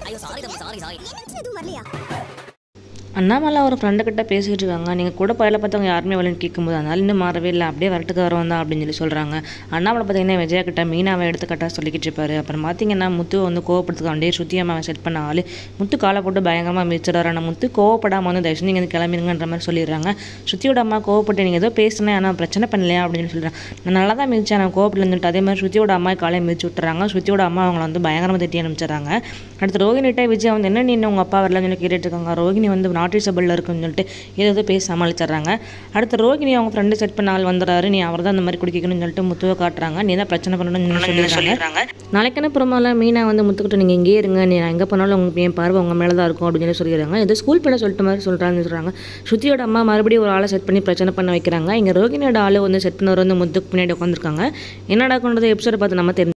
அண்ணாமலை ஒரு ஃப்ரெண்டுக்கிட்ட பேசிகிட்டு இருக்காங்க. நீங்கள் கூட பயில பார்த்தவங்க யாருமே வரலன்னு கேட்கும்போது அதனால இன்னும் மாறவே இல்லை, அப்படியே வரட்டுக்கு வரவன் தான் அப்படின்னு சொல்லி சொல்கிறாங்க. அண்ணாமலை பார்த்தீங்கன்னா விஜயா கிட்ட மீனாவை எடுத்துக்கிட்டா சொல்லிக்கிட்டு இருப்பாரு. அப்புறம் பார்த்தீங்கன்னா முத்து வந்து கோவப்படுத்துக்காண்டே சுற்றி அம்மாவை செட் பண்ண ஆள் முத்து காலை போட்டு பயங்கரமாக மிதிச்சிடாரு. ஆனால் முத்து கோவப்படாமல் வந்து தயவுசெய்து நீங்கள் கிளம்பிடுங்கன்ற மாதிரி சொல்லிடுறாங்க. சுற்றியோட அம்மா கோவப்பட்டு நீங்கள் ஏதோ பேசுனேன் ஆனால் பிரச்சனை பண்ணலையா அப்படின்னு சொல்லி சொல்கிறேன். நான் நல்லா தான் மிதிச்சேன், நான் கோவப்படல இருந்துட்டு அதே மாதிரி சுற்றியோட அம்மா காலையை மிதிச்சு விட்டுறாங்க. சுற்றியோட அம்மா அவங்கள வந்து பயங்கரமாக திட்டி அனுப்பிச்சிடுறாங்க. அடுத்து ரோகிணிகிட்ட விஜயா வந்து என்ன நீ உங்கள் அப்பா வரலன்னு சொல்லி கேட்டுட்டு இருக்காங்க. ரோகிணி வந்து நாட்டிசபிளில் இருக்குன்னு சொல்லிட்டு ஏதோ பேசி சமாளிச்சிடுறாங்க. அடுத்து ரோகிணி அவங்க ஃப்ரெண்டு செட் பண்ண ஆள் வந்துடுறாரு. நீ அவர் தான் அந்த மாதிரி குடிக்கணும்னு சொல்லிட்டு முத்துவை காட்டுறாங்க. நீ தான் பிரச்சனை பண்ணணும்னு சொல்லிடுறாங்க. நாளைக்கான புறமால மீனா வந்து முத்துக்கிட்ட நீங்கள் இங்கே இருங்க, நீ நான் எங்கே போனாலும் உங்களுக்கு என் பார்வை உங்கள் மேலே தான் இருக்கும் அப்படின்னு சொல்லி சொல்லிடுறாங்க. ஏதோ ஸ்கூல் பண்ண சொல்லிட்டு மாதிரி சொல்கிறாங்க. சுற்றியோட அம்மா மறுபடியும் ஒரு ஆளை செட் பண்ணி பிரச்சனை பண்ண வைக்கிறாங்க. இங்கே ரோகிணியோட ஆள் வந்து செட் பண்ணவர் வந்து முத்துக்கு பின்னாடி உட்காந்துருக்காங்க. என்னடா கொண்டது எபிசோட பார்த்து நம்ம தெரிஞ்சு